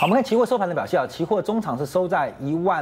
好，我们看期货收盘的表现啊，期货中场是收在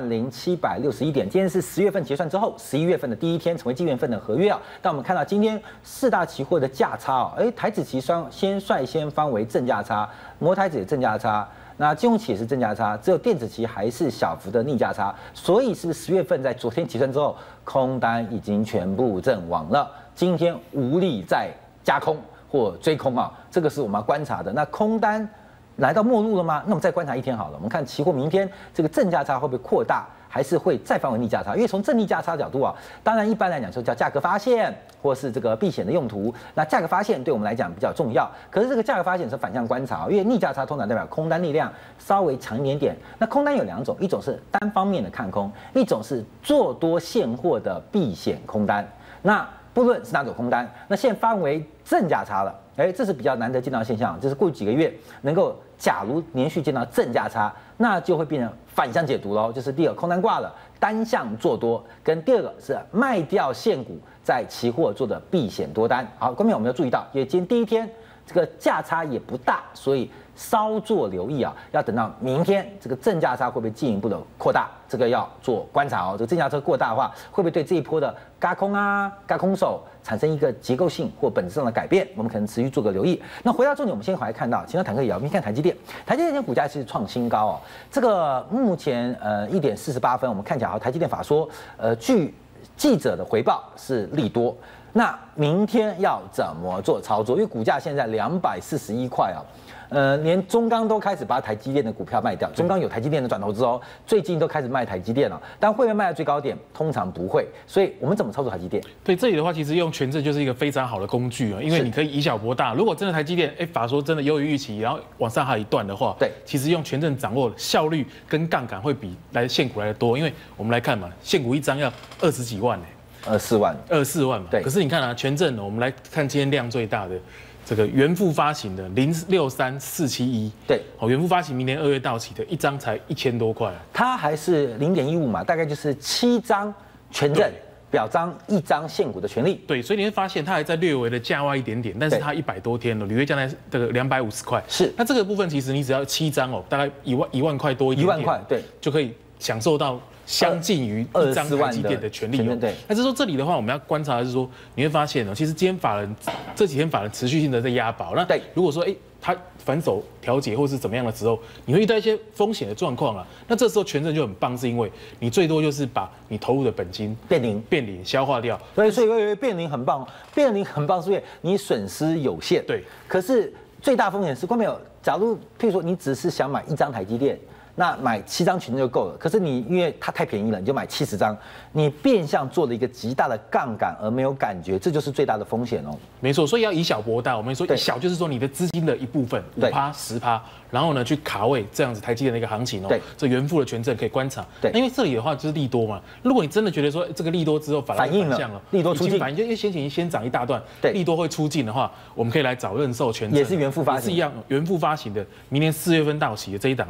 10761点，今天是10月份结算之后11月份的第一天，成为季月份的合约啊。但我们看到今天4大期货的价差哦，台指期率先翻为正价差，摩台指也正价差。那金融期也是正价差，只有电子期还是小幅的逆价差，所以是不是10月份在昨天结算之后，空单已经全部阵亡了？今天无力再加空或追空啊，这个是我们要观察的。那空单来到末路了吗？那我们再观察一天好了。我们看期货明天这个正价差会不会扩大，还是会再翻为逆价差？因为从正逆价差角度啊，当然一般来讲就叫价格发现，或是这个避险的用途。那价格发现对我们来讲比较重要，可是这个价格发现是反向观察，因为逆价差通常代表空单力量稍微强一点点。那空单有两种，一种是单方面的看空，一种是做多现货的避险空单。那不论是哪种空单，那现在翻为正价差了，这是比较难得见到的现象，就是过去几个月能够假如连续见到正价差，那就会变成反向解读喽。就是第二，空单挂了，单向做多；跟第二个是卖掉现股，在期货做的避险多单。好，观众我们要注意到，因为今天第一天这个价差也不大，所以稍作留意啊，要等到明天这个正价差会不会进一步的扩大，这个要做观察哦。这个正价差过大的话，会不会对这一波的轧空啊、轧空手产生一个结构性或本质上的改变？我们可能持续做个留意。那回到重点，我们先来看到，其他坦克也要，我们看台积电，台积电今天股价是创新高哦。这个目前1点48分，我们看起来台积电法说，据记者的回报是利多。那明天要怎么做操作？因为股价现在241块啊。连中钢都开始把台积电的股票卖掉，中钢有台积电的转投资哦，最近都开始卖台积电了，但会不会卖到最高点？通常不会，所以我们怎么操作台积电？ 对这里的话，其实用权证就是一个非常好的工具啊，因为你可以以小博大。如果真的台积电法说真的优于预期，然后往上还有一段的话， 对， 其实用权证掌握效率跟杠杆会比现股来的多，因为我们来看嘛，现股一张要20几万 24万嘛， 对。 可是你看啊，权证呢，我们来看今天量最大的。这个原付发行的063471，对，原付发行明年2月到期的，一张才1000多块， 它还是0.15嘛，大概就是7张权证表彰1张现股的权利。 对，所以你会发现它还在略微的价外一点点，但是它100多天了，履约价在这个250块。是，那这个部分其实你只要7张大概1万块多一点点，1万块，对，就可以享受到相近于一张台积电的权利。对，但是说这里的话，我们要观察的是说，你会发现其实今天这几天法人持续性的在押宝。那如果说他反手调节或是怎么样的时候，你会遇到一些风险的状况啊。那这时候权证就很棒，是因为你最多就是把你投入的本金变零消化掉。 所以变零很棒，变零很棒是因为你损失有限。对，可是最大风险是，观众朋友，假如譬如说你只是想买1张台积电。那买7张权证就够了，可是你因为它太便宜了，你就买70张，你变相做了一个极大的杠杆而没有感觉，这就是最大的风险哦。 没错，所以要以小博大。我们说以小就是说你的资金的一部分5%、10%，然后呢去卡位这样子台积电的一个行情哦。对，这原付的权证可以观察。对，因为这里的话就是利多嘛。如果你真的觉得说这个利多之后反应了，利多出尽，反应就因为先涨一大段，对，利多会出尽的话，我们可以来找认售权证， 也是原付发行， 是一样原付发行的，明年4月份到期的这一档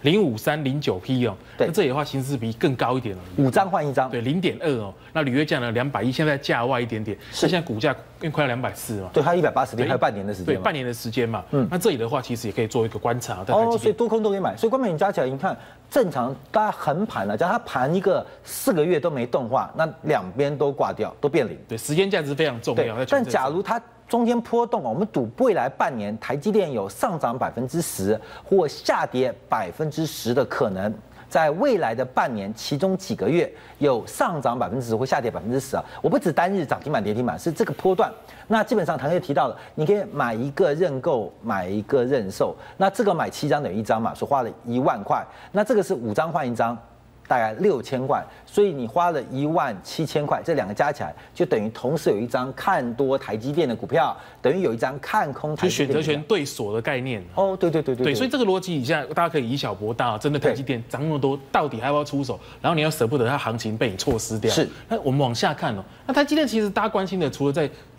05309P哦，那这里的话形式比更高一点了 ，5张换1张， 对，0.2哦，那履约价呢210，现在价外一点点，是现在股价快要240嘛， 对，它180天，还有半年的时间， 对，半年的时间嘛，那这里的话其实也可以做一个观察， 哦，所以多空都可以买，所以观众你加起来，你看正常大家横盘了，假如它盘一个4个月都没动画，那两边都挂掉，都变零， 对，时间价值非常重要。 但假如它中间波动我们赌未来半年台积电有上涨10%或下跌10%的可能，在未来的半年其中几个月有上涨10%或下跌10%啊！我不指单日涨停板跌停板，是这个波段。那基本上唐哥提到了，你可以买一个认购，买一个认售。那这个买7张等于1张嘛，所以花了1万块。那这个是5张换1张。大概6000块，所以你花了17000块，这两个加起来就等于同时有一张看多台积电的股票，等于有一张看空台积电的股票， 就选择权对锁的概念。 哦，对， 所以这个逻辑以下大家可以以小博大，真的台积电涨那么多，到底还要不要出手？然后你要舍不得它行情被你错失掉。是，那我们往下看哦，那台积电其实大家关心的，除了在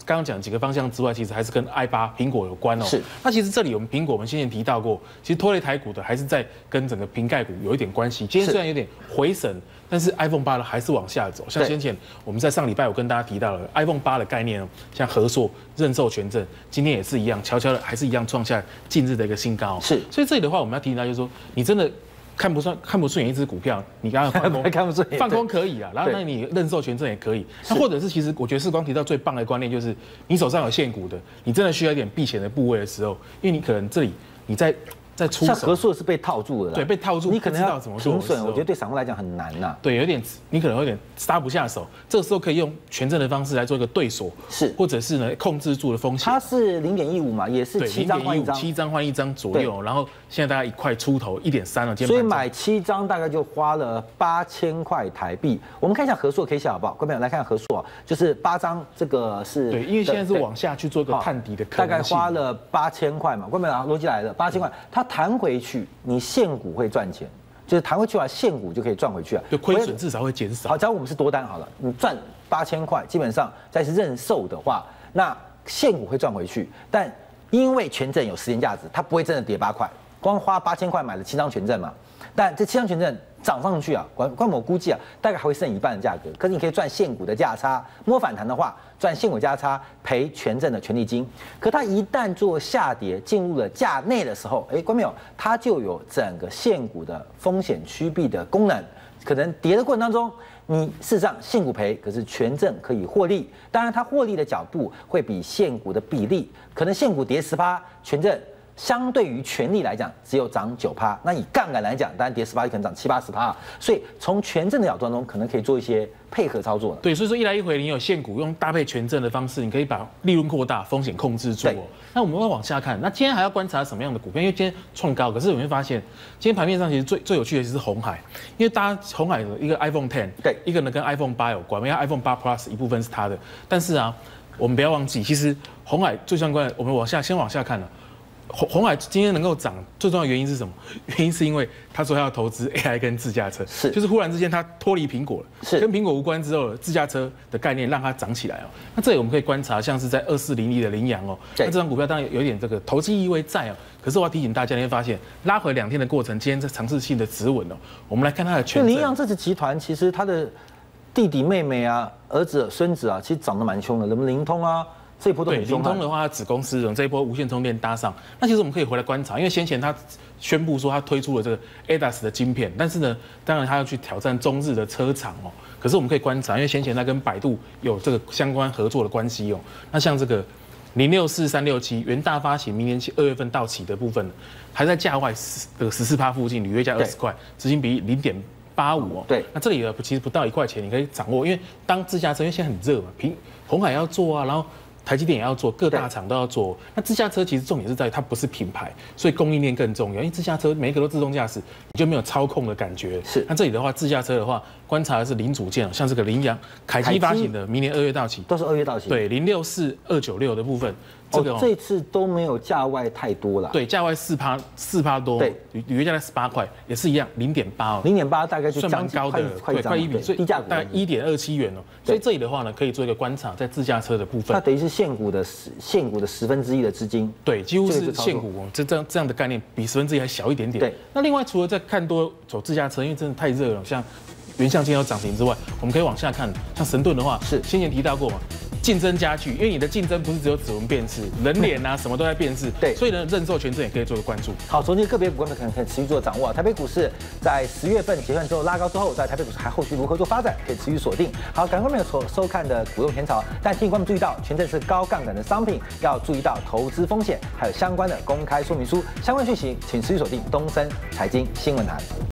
刚刚讲几个方向之外，其实还是跟 i8 苹果有关哦。是。那其实这里我们苹果，我们先前提到过，其实拖累台股的还是在跟整个瓶盖股有一点关系。今天虽然有点回审，但是 iPhone 8呢还是往下走。像先前我们在上礼拜我跟大家提到了 iPhone 8的概念哦，像和硕、认授权证，今天也是一样，悄悄的还是一样创下近日的一个新高。是。所以这里的话，我们要提醒大家就是说，你真的看不顺眼一只股票，你刚刚放空看不顺眼， 放空可以啊，然后那你认授权证也可以。那或者是其实我觉得世光提到最棒的观念就是，你手上有现股的，你真的需要一点避险的部位的时候，因为你可能这里你在出手， 像和硕是被套住的， 对，被套住， 你可能要怎么做？ 停损，我觉得对散户来讲很难呐。 对，你可能有点杀不下手，这个时候可以用权证的方式来做一个对锁，是，或者是呢控制住的风险。 它是0.15嘛，也是7张换1张 ，7张换1张左右，然后现在大概1块出头，1.3了， 所以买7张大概就花了8000块台币。我们看一下和硕 K 线好不好？观众朋友来看和硕，就是8张，这个是对，因为现在是往下去做一个探底的可能性， 大概花了8000块嘛。观众朋友逻辑来了，8000块，它弹回去，你现股会赚钱，就是弹回去的话，现股就可以赚回去啊， 就亏损至少会减少。 好，假如我们是多单好了，你赚8000块，基本上再是认售的话，那现股会赚回去，但因为权证有时间价值，它不会真的跌8块，光花8000块买了7张权证嘛，但这7张权证涨上去啊，光我估计啊，大概还会剩一半的价格。可是你可以赚现股的价差，摸反弹的话，赚现股价差，赔权证的权利金。可它一旦做下跌，进入了价内的时候，观众朋友，它就有整个现股的风险趋避的功能。可能跌的过程当中，你事实上现股赔，可是权证可以获利。当然，它获利的角度会比现股的比例，可能现股跌10%，权证相对于权利来讲，只有涨9%。那以杠杆来讲，当然跌10%就可能涨70-80%。所以从权证的角度当中，可能可以做一些配合操作。 对，所以说一来一回，你有现股用搭配权证的方式，你可以把利润扩大，风险控制住哦。那我们会往下看，那今天还要观察什么样的股票？因为今天创高，可是我们会发现，今天盘面上其实最有趣的就是鸿海，因为大家鸿海的一个 iPhone 10，对，一个呢跟 iPhone 8有关，因为 iPhone 8 Plus 一部分是它的，但是啊，我们不要忘记，其实鸿海最相关的，我们先往下看了。鸿海今天能够涨，最重要的原因是什么？原因是因为他说他要投资 AI 跟自驾车，就是忽然之间他脱离苹果了，跟苹果无关之后，自驾车的概念让它涨起来哦。那这里我们可以观察，像是在2401的羚羊哦，那这张股票当然有一点这个投机意味在哦。可是我要提醒大家，你会发现拉回2天的过程，今天在尝试性的止稳哦。我们来看它的权证。 羚羊这支集团其实它的弟弟妹妹啊、儿子、孙子啊，其实涨得蛮凶的，什么灵通啊。这一波都很凶。 灵通的话，它子公司这一波无线充电搭上，那其实我们可以回来观察，因为先前它宣布说它推出了这个 ADAS 的晶片，但是呢，当然它要去挑战中日的车厂哦。可是我们可以观察，因为先前它跟百度有这个相关合作的关系哦。那像这个064-367元大发行，明年2月份到期的部分，还在价外14%附近，履约价20块，执行比例0.85哦。对，那这里呢其实不到1块钱，你可以掌握，因为当自驾车，因为现在很热嘛，鸿海要做啊，然后台积电也要做，各大厂都要做。那自驾车其实重点是在于它不是品牌，所以供应链更重要。因为自驾车每一个都自动驾驶，你就没有操控的感觉。是。那这里的话，自驾车的话，观察的是零组件，像这个羚羊，凯基发行的，明年2月到期， 都是2月到期。 对，064296的部分。 这次都没有价外太多了。 对，价外4%多，对，履约价在18块，也是一样0.8哦 ，0.8大概就算蛮高的，快1比，所以低价股大概1.27元哦。所以这里的话呢，可以做一个观察，在自驾车的部分， 它等于是现股的1/10的资金， 对，几乎是现股哦，这样的概念比1/10还小一点点。对，那另外除了在看多走自驾车，因为真的太热了，像原相今天有涨停之外，我们可以往下看，像神盾的话，是先前提到过嘛。竞争加剧，因为你的竞争不是只有指纹辨识，人脸啊什么都在辨识，对，所以呢，认授权证也可以做个关注。 好，昨天个别股可能可以持续做掌握。台北股市在10月份结算之后拉高之后，在台北股市还后续如何做发展，可以持续锁定。好，感谢观众收看的股动前朝，但请观众注意到，权证是高杠杆的商品，要注意到投资风险，还有相关的公开说明书，相关讯息请持续锁定东森财经新闻台。